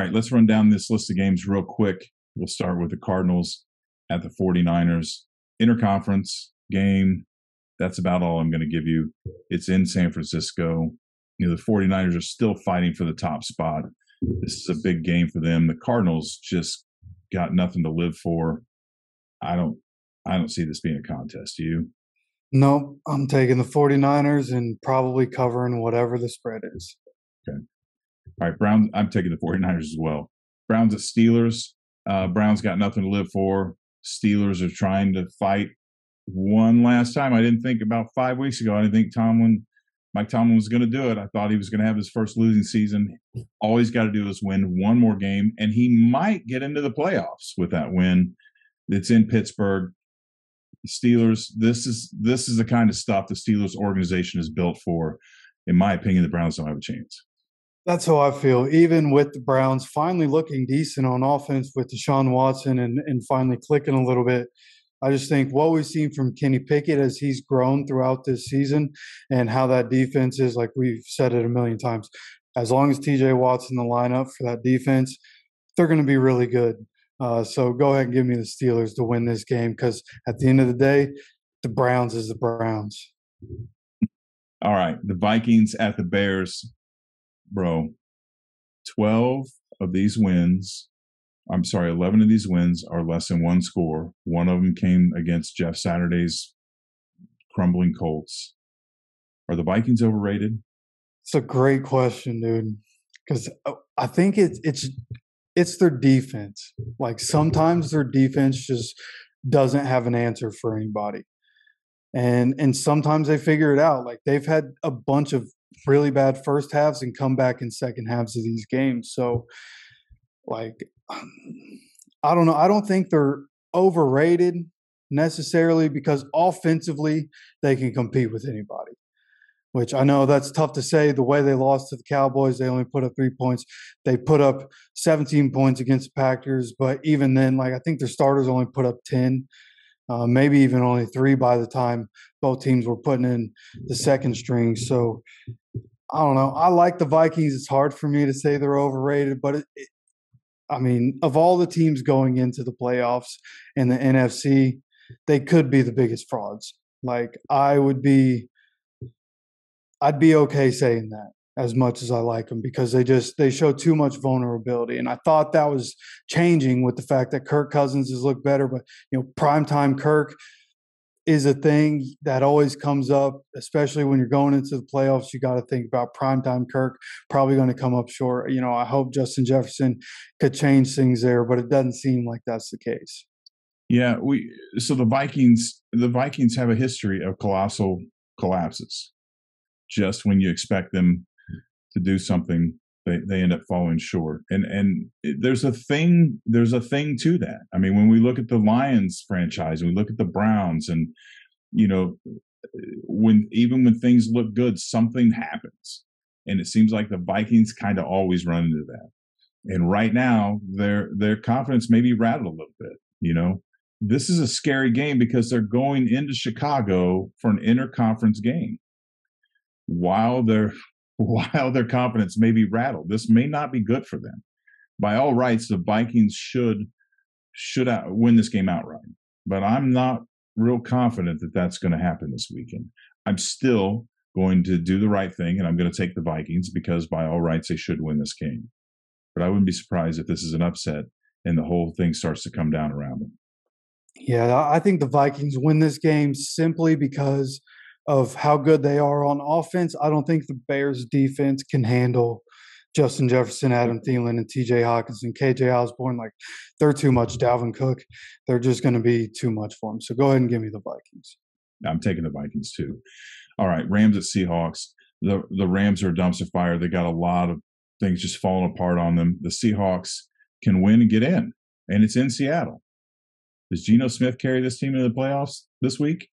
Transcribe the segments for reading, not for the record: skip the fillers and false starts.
right, let's run down this list of games real quick. We'll start with the Cardinals at the 49ers. Interconference game. That's about all I'm going to give you. It's in San Francisco. The 49ers are still fighting for the top spot. This is a big game for them. The Cardinals just got nothing to live for. I don't see this being a contest. Do you? No, I'm taking the 49ers and probably covering whatever the spread is. Okay. All right, Browns. I'm taking the 49ers as well. Browns at Steelers. Browns got nothing to live for. Steelers are trying to fight one last time. I didn't think about 5 weeks ago. I didn't think Mike Tomlin was going to do it. I thought he was going to have his first losing season. All he's got to do is win one more game, and he might get into the playoffs with that win. It's in Pittsburgh. Steelers, this is the kind of stuff the Steelers organization is built for. In my opinion, the Browns don't have a chance. That's how I feel. Even with the Browns finally looking decent on offense with Deshaun Watson and finally clicking a little bit, I just think what we've seen from Kenny Pickett as he's grown throughout this season and how that defense is, like we've said it a million times, as long as TJ Watt's in the lineup for that defense, they're going to be really good. So go ahead and give me the Steelers to win this game because at the end of the day, the Browns is the Browns. All right. The Vikings at the Bears. Bro, 11 of these wins are less than one score. One of them came against Jeff Saturday's crumbling Colts. Are the Vikings overrated? It's a great question, dude, because I think it's their defense. Like sometimes their defense just doesn't have an answer for anybody. And sometimes they figure it out. Like they've had a bunch of really bad first halves and come back in second halves of these games. So like I don't know. I don't think they're overrated necessarily because offensively they can compete with anybody. Which I know that's tough to say. The way they lost to the Cowboys, they only put up 3 points. They put up 17 points against the Packers, but even then, like I think their starters only put up 10, maybe even only 3 by the time both teams were putting in the second string. So I don't know. I like the Vikings. It's hard for me to say they're overrated, but I mean, of all the teams going into the playoffs in the NFC, they could be the biggest frauds. Like I'd be okay saying that as much as I like them because they show too much vulnerability. And I thought that was changing with the fact that Kirk Cousins has looked better, but primetime Kirk is a thing that always comes up, especially when you're going into the playoffs. You got to think about primetime Kirk probably going to come up short. I hope Justin Jefferson could change things there, but it doesn't seem like that's the case. Yeah, so the Vikings have a history of colossal collapses. Just when you expect them to do something, they end up falling short. And there's a thing to that. I mean, when we look at the Lions franchise, we look at the Browns, and when things look good, something happens. And it seems like the Vikings kind of always run into that. And right now, their confidence may be rattled a little bit. This is a scary game because they're going into Chicago for an interconference game. While their confidence may be rattled, this may not be good for them. By all rights, the Vikings should win this game outright. But I'm not real confident that that's going to happen this weekend. I'm still going to do the right thing, and I'm going to take the Vikings because by all rights, they should win this game. But I wouldn't be surprised if this is an upset and the whole thing starts to come down around them. Yeah, I think the Vikings win this game simply because of how good they are on offense. I don't think the Bears defense can handle Justin Jefferson, Adam Thielen, and TJ Hawkinson, KJ Osborne. Like they're too much. Dalvin Cook, they're just going to be too much for them. So go ahead and give me the Vikings. I'm taking the Vikings too. All right, Rams at Seahawks. The Rams are a dumpster fire. They got a lot of things just falling apart on them. The Seahawks can win and get in, and it's in Seattle. Does Geno Smith carry this team into the playoffs this week?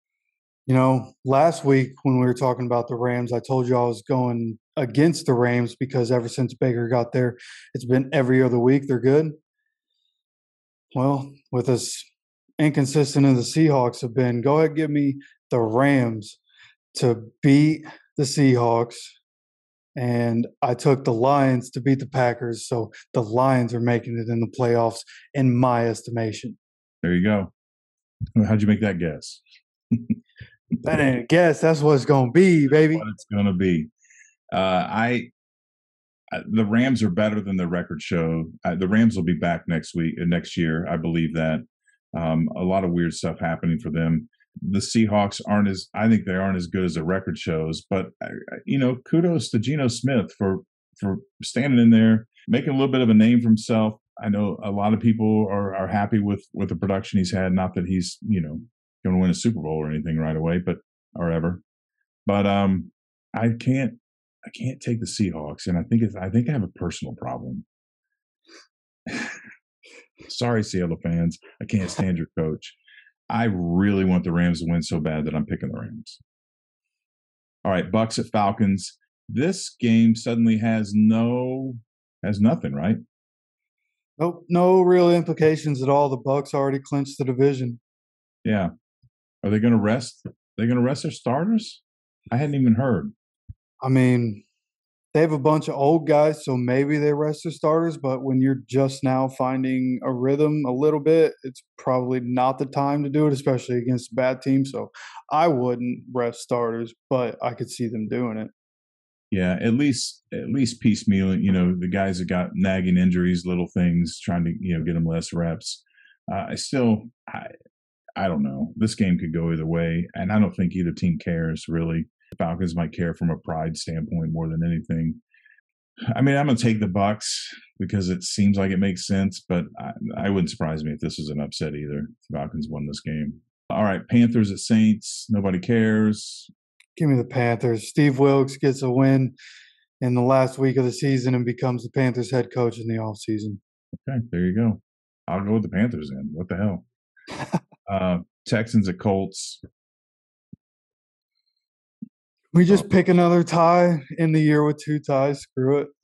Last week when we were talking about the Rams, I told you I was going against the Rams because ever since Baker got there, it's been every other week they're good. Well, with as inconsistent as the Seahawks have been, go ahead and give me the Rams to beat the Seahawks and I took the Lions to beat the Packers. So the Lions are making it in the playoffs, in my estimation. There you go. How'd you make that guess? That ain't a guess. That's what it's going to be, baby. What it's going to be. I the Rams are better than the record show. The Rams will be back next year. I believe that. A lot of weird stuff happening for them. The Seahawks I think they aren't as good as the record shows, but kudos to Geno Smith for standing in there, making a little bit of a name for himself. I know a lot of people are happy with the production he's had. Not that he's going to win a Super Bowl or anything right away, or ever. But I can't take the Seahawks, and I think I have a personal problem. Sorry, Seattle fans. I can't stand your coach. I really want the Rams to win so bad that I'm picking the Rams. All right, Bucks at Falcons. This game suddenly has nothing, right? Nope, no real implications at all. The Bucks already clinched the division. Yeah. Are they going to rest? They going to rest their starters? I hadn't even heard. I mean, they have a bunch of old guys, so maybe they rest their starters. But when you're just now finding a rhythm a little bit, it's probably not the time to do it, especially against a bad team. So I wouldn't rest starters, but I could see them doing it. Yeah, at least piecemeal. The guys that got nagging injuries, little things, trying to get them less reps. I don't know. This game could go either way, and I don't think either team cares really. Falcons might care from a pride standpoint more than anything. I mean, I'm going to take the Bucks because it seems like it makes sense, but I wouldn't surprise me if this was an upset either. The Falcons won this game. All right, Panthers at Saints. Nobody cares. Give me the Panthers. Steve Wilkes gets a win in the last week of the season and becomes the Panthers head coach in the offseason. Okay, there you go. I'll go with the Panthers then. What the hell? Texans at Colts. We just pick another tie in the year with 2 ties. Screw it.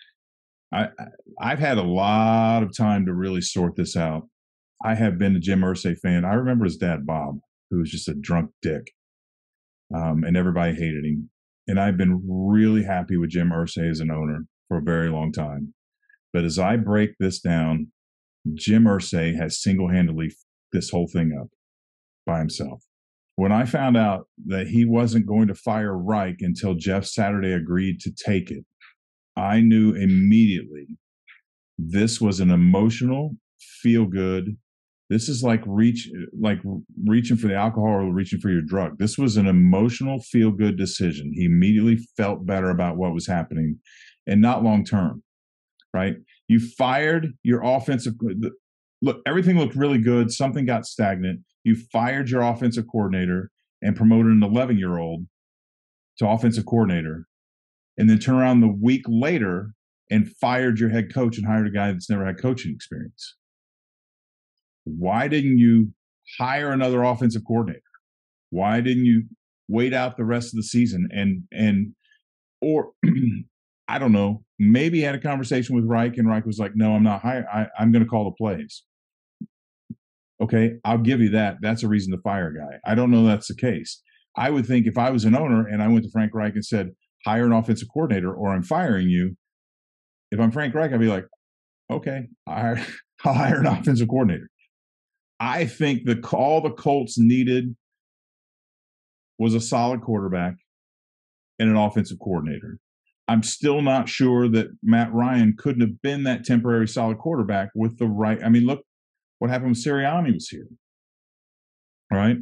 I've had a lot of time to really sort this out. I have been a Jim Irsay fan. I remember his dad, Bob, who was just a drunk dick, and everybody hated him. And I've been really happy with Jim Irsay as an owner for a very long time. But as I break this down, Jim Irsay has single-handedly this whole thing up by himself. When I found out that he wasn't going to fire Reich until Jeff Saturday agreed to take it, I knew immediately this was an emotional, feel-good. This is like reaching for the alcohol or reaching for your drug. This was an emotional, feel-good decision. He immediately felt better about what was happening, and not long-term, right? You fired your offensive – look, everything looked really good. Something got stagnant. You fired your offensive coordinator and promoted an 11-year-old to offensive coordinator, and then turn around the week later and fired your head coach and hired a guy that's never had coaching experience. Why didn't you hire another offensive coordinator? Why didn't you wait out the rest of the season or I don't know, maybe had a conversation with Reich and Reich was like, no, I'm not hiring. I'm going to call the plays. Okay, I'll give you that. That's a reason to fire a guy. I don't know that's the case. I would think if I was an owner and I went to Frank Reich and said, hire an offensive coordinator or I'm firing you, if I'm Frank Reich, I'd be like, okay, I'll hire an offensive coordinator. I think all the Colts needed was a solid quarterback and an offensive coordinator. I'm still not sure that Matt Ryan couldn't have been that temporary solid quarterback with the right. I mean, look what happened when Sirianni was here. All right.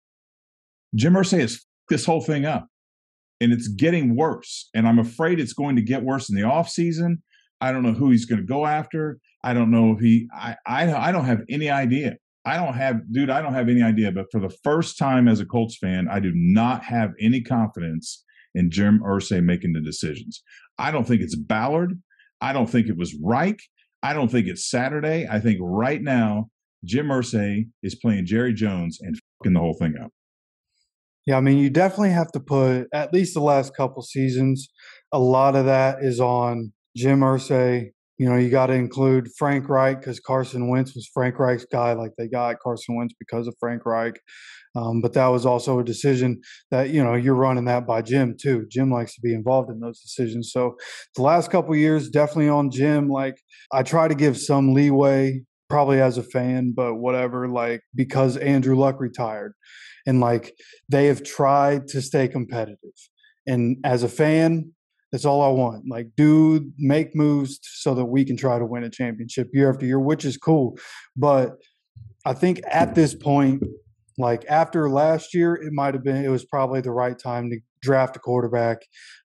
Jim Irsay has f***ed this whole thing up, and it's getting worse. And I'm afraid it's going to get worse in the offseason. I don't know who he's going to go after. I don't know if I don't have any idea. I don't have any idea. But for the first time as a Colts fan, I do not have any confidence in Jim Irsay making the decisions. I don't think it's Ballard. I don't think it was Reich. I don't think it's Saturday. I think right now, Jim Irsay is playing Jerry Jones and fucking the whole thing up. Yeah, I mean, you definitely have to put at least the last couple seasons. A lot of that is on Jim Irsay You know, you got to include Frank Reich because Carson Wentz was Frank Reich's guy. Like they got Carson Wentz because of Frank Reich. But that was also a decision that, you know, you're running that by Jim too. Jim likes to be involved in those decisions. So the last couple of years, definitely on Jim. Like I try to give some leeway, probably as a fan, but whatever, like because Andrew Luck retired and like they have tried to stay competitive. And as a fan, that's all I want. Like, do make moves so that we can try to win a championship year after year, which is cool. But I think at this point, like after last year, it was probably the right time to draft a quarterback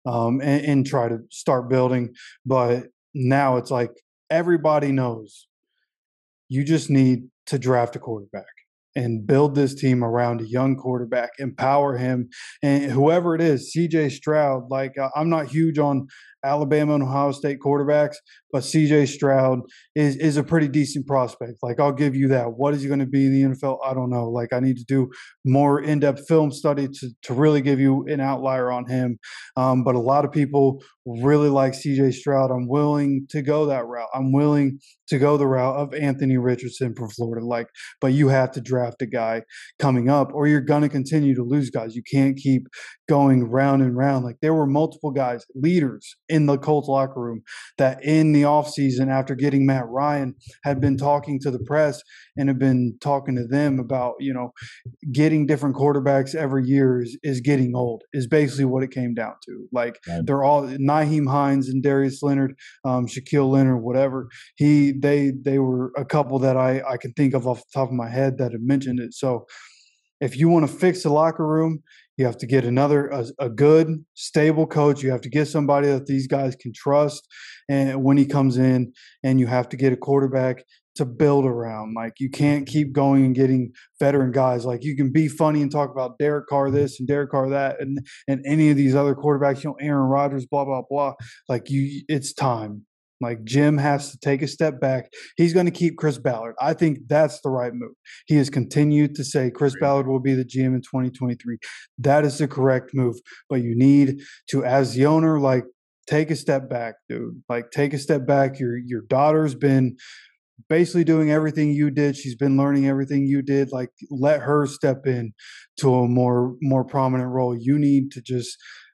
and try to start building. But now it's like everybody knows you just need to draft a quarterback and build this team around a young quarterback, empower him, and whoever it is, CJ Stroud. Like I'm not huge on Alabama and Ohio State quarterbacks, but CJ Stroud is a pretty decent prospect. Like I'll give you that. What is he going to be in the NFL? I don't know. Like I need to do more in-depth film study to really give you an outlier on him. But a lot of people really like CJ Stroud. I'm willing to go that route. I'm willing to go the route of Anthony Richardson from Florida. Like, but you have to draft a guy coming up, or you're going to continue to lose guys. You can't keep going round and round. Like there were multiple guys, leaders in the Colts locker room that in the offseason after getting Matt Ryan had been talking to the press and have been talking to them about, you know, getting different quarterbacks every year is getting old is basically what it came down to. Like Right. they're all Naheem Hines and Darius Leonard, Shaquille Leonard, whatever. They were a couple that I can think of off the top of my head that have mentioned it. So if you want to fix the locker room, you have to get a good, stable coach. You have to get somebody that these guys can trust, and when he comes in, and you have to get a quarterback to build around. Like you can't keep going and getting veteran guys. Like you can be funny and talk about Derek Carr this and Derek Carr that, and any of these other quarterbacks. You know, Aaron Rodgers, blah blah blah. Like it's time. Like Jim has to take a step back. He's going to keep Chris Ballard. I think that's the right move. He has continued to say Chris Ballard will be the GM in 2023. That is the correct move. But you need to, as the owner, like take a step back, dude. Like take a step back. Your daughter's been basically doing everything you did. She's been learning everything you did. Like let her step in to a more prominent role. You need to just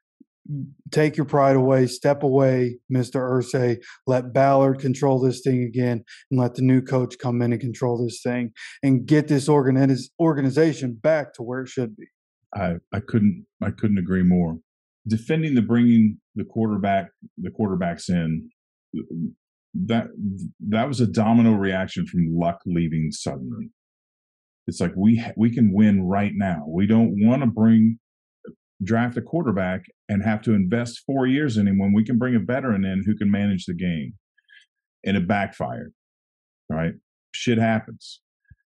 take your pride away, step away, Mr. Ursay. Let Ballard control this thing again, and let the new coach come in and control this thing and get this organization back to where it should be. I couldn't agree more. Defending the bringing the quarterbacks in, that was a domino reaction from Luck leaving suddenly. It's like we can win right now. We don't want to draft a quarterback and have to invest 4 years in him when we can bring a veteran in who can manage the game. And it backfired. Right? Shit happens.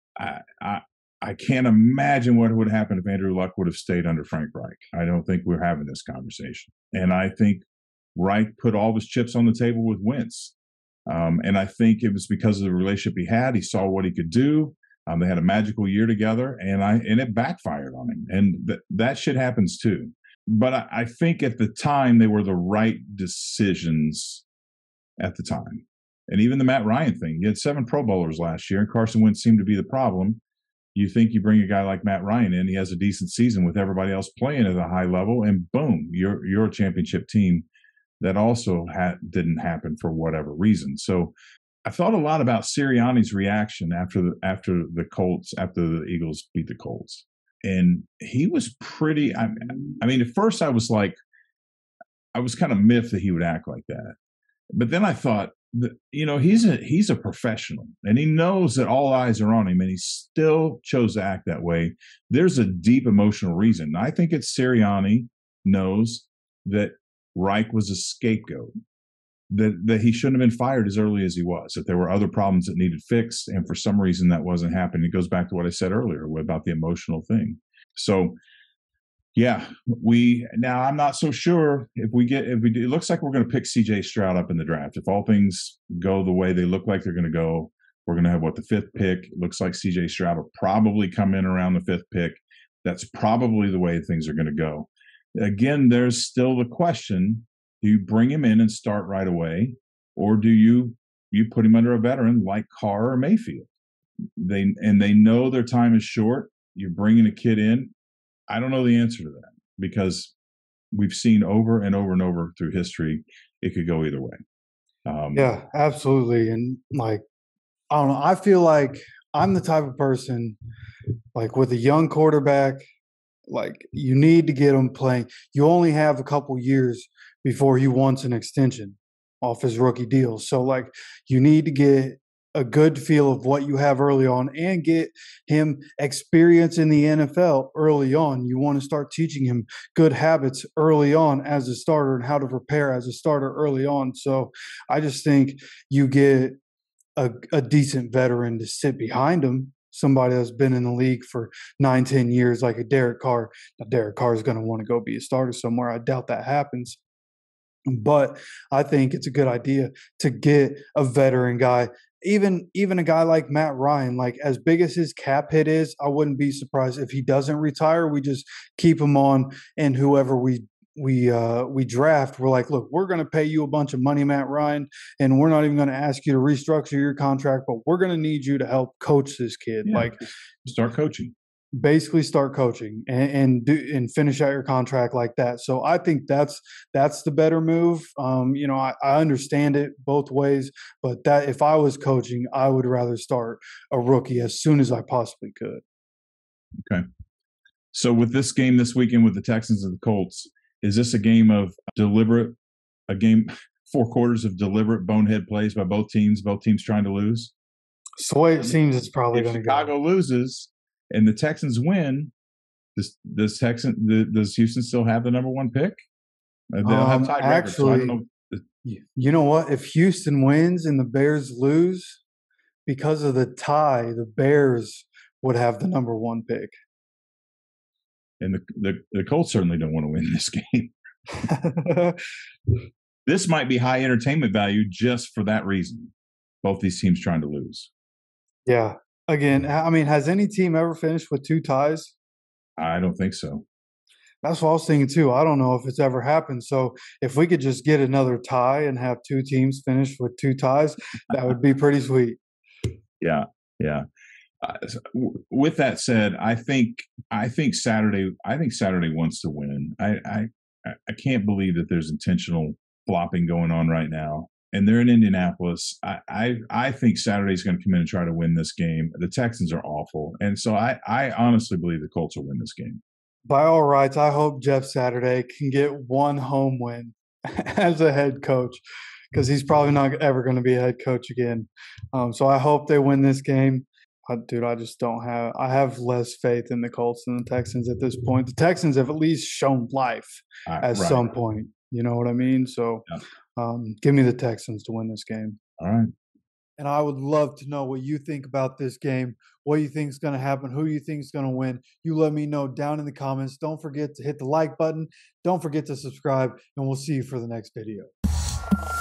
I can't imagine what would happen if Andrew Luck would have stayed under Frank Reich. I don't think we're having this conversation. And I think Reich put all his chips on the table with Wentz. And I think it was because of the relationship he had. He saw what he could do. They had a magical year together, and it backfired on him. And that shit happens too. But I think at the time they were the right decisions at the time. And even the Matt Ryan thing, you had 7 Pro Bowlers last year, and Carson Wentz seemed to be the problem. You think you bring a guy like Matt Ryan in, he has a decent season with everybody else playing at a high level, and boom, you're a championship team. That also didn't happen for whatever reason. So I thought a lot about Sirianni's reaction after the Eagles beat the Colts, and he was pretty. I mean, at first I was kind of miffed that he would act like that, but then I thought, he's a professional, and he knows that all eyes are on him, and he still chose to act that way. There's a deep emotional reason. I think Sirianni knows that Reich was a scapegoat, that he shouldn't have been fired as early as he was, that there were other problems that needed fixed, and for some reason that wasn't happening. It goes back to what I said earlier about the emotional thing. So, yeah, now I'm not so sure it looks like we're going to pick CJ Stroud up in the draft. If all things go the way they look like they're going to go, we're going to have the 5th pick. It looks like CJ Stroud will probably come in around the 5th pick. That's probably the way things are going to go. Again, there's still the question, do you bring him in and start right away, or do you you put him under a veteran like Carr or Mayfield. They know their time is short. You're bringing a kid in. I don't know the answer to that because we've seen over and over and over through history it could go either way. Yeah, absolutely. And like, I don't know. I feel like I'm the type of person, like with a young quarterback, like you need to get him playing. You only have a couple years before he wants an extension off his rookie deal. So like you need to get a good feel of what you have early on and get him experience in the NFL early on. You want to start teaching him good habits early on as a starter and how to prepare as a starter early on. So I just think you get a decent veteran to sit behind him, somebody that's been in the league for 9, 10 years, like a Derek Carr. Now, Derek Carr is going to want to go be a starter somewhere. I doubt that happens. But I think it's a good idea to get a veteran guy, even a guy like Matt Ryan. Like as big as his cap hit is, I wouldn't be surprised if he doesn't retire. We just keep him on, and whoever we draft, we're like, look, we're going to pay you a bunch of money, Matt Ryan, and we're not even going to ask you to restructure your contract, but we're going to need you to help coach this kid. Yeah, like start coaching. Basically start coaching and finish out your contract like that. So I think that's the better move. I understand it both ways, but that if I was coaching, I would rather start a rookie as soon as I possibly could. Okay. So with this game this weekend with the Texans and the Colts, is this a game of a game 4 quarters of deliberate bonehead plays by both teams trying to lose? So the way it seems it's probably going to go. If Chicago loses and the Texans win, does Houston still have the number 1 pick? They'll have tied records. So I don't know. You know what? If Houston wins and the Bears lose, because of the tie, the Bears would have the number 1 pick. And the Colts certainly don't want to win this game. This might be high entertainment value just for that reason. Both these teams trying to lose. Yeah. Again, I mean, has any team ever finished with 2 ties? I don't think so. That's what I was thinking too. I don't know if it's ever happened. So if we could just get another tie and have 2 teams finish with 2 ties, that would be pretty sweet. Yeah. With that said, I think Saturday wants to win. I can't believe that there's intentional flopping going on right now, and they're in Indianapolis. I think Saturday's going to come in and try to win this game. The Texans are awful, and so I honestly believe the Colts will win this game. By all rights, I hope Jeff Saturday can get 1 home win as a head coach, because he's probably not ever going to be a head coach again. So I hope they win this game. Dude, I just don't have – I have less faith in the Colts than the Texans at this point. The Texans have at least shown life at some point. You know what I mean? So give me the Texans to win this game. All right. And I would love to know what you think about this game, what you think is going to happen, who you think is going to win. You let me know down in the comments. Don't forget to hit the like button. Don't forget to subscribe, and we'll see you for the next video.